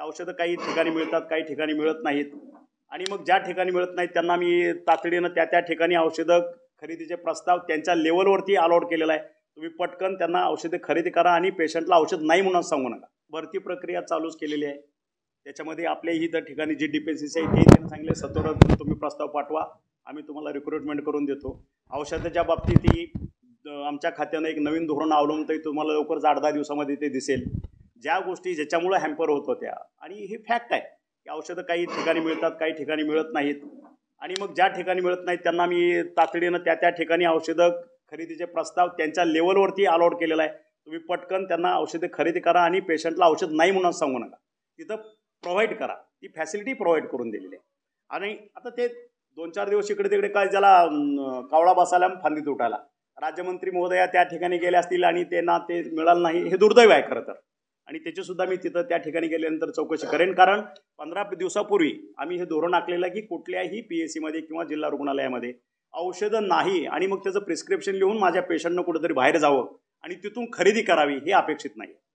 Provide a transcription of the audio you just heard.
औषधं काही ठिकाणी मिळतात, काही ठिकाणी मिळत नाहीत आणि मग ज्या ठिकाणी मिळत नाहीत त्यांना मी तातडीनं त्या ठिकाणी औषधं खरेदीचे प्रस्ताव त्यांच्या लेवलवरती अलॉट केलेला आहे. तुम्ही पटकन त्यांना औषधे खरेदी करा आणि पेशंटला औषध नाही म्हणून सांगू नका. भरती प्रक्रिया चालूच केलेली आहे. त्याच्यामध्ये आपल्याही त्या ठिकाणी जी डिपेन्डन्सी आहे ती त्यांना सांगितले सत्वरात तुम्ही प्रस्ताव पाठवा, आम्ही तुम्हाला रिक्रुटमेंट करून देतो. औषधाच्या बाबतीत ही आमच्या खात्यानं एक नवीन धोरण अवलंबतंय, तुम्हाला लवकरच 8-10 दिवसामध्ये ते दिसेल. ज्या गोष्टी ज्याच्यामुळे हॅम्पर होत होत्या आणि हे फॅक्ट आहे की औषधं काही ठिकाणी मिळतात, काही ठिकाणी मिळत नाहीत आणि मग ज्या ठिकाणी मिळत नाहीत त्यांना मी तातडीनं त्या ठिकाणी औषधं खरेदीचे प्रस्ताव त्यांच्या लेवलवरती अलॉट केलेला आहे. तुम्ही पटकन त्यांना औषधे खरेदी करा आणि पेशंटला औषध नाही म्हणून सांगू नका. तिथं प्रोव्हाइड करा, ती फॅसिलिटी प्रोव्हाइड करून दिलेली आहे. आणि आता ते 2-4 दिवस इकडे तिकडे काय ज्याला कावळा बसायला फांदीत उठायला, राज्यमंत्री महोदया त्या ठिकाणी गेले असतील आणि त्यांना ते मिळालं नाही, हे दुर्दैव आहे खरं तर. आणि त्याचीसुद्धा मी तिथं त्या ठिकाणी गेल्यानंतर चौकशी करेन, कारण 15 दिवसापूर्वी आम्ही हे धोरण आखलेलं की कुठल्याही PSCमध्ये किंवा जिल्हा रुग्णालयामध्ये औषधं नाही आणि मग त्याचं प्रिस्क्रिप्शन लिहून माझ्या पेशंटनं कुठेतरी बाहेर जावं आणि तिथून खरेदी करावी हे अपेक्षित नाही.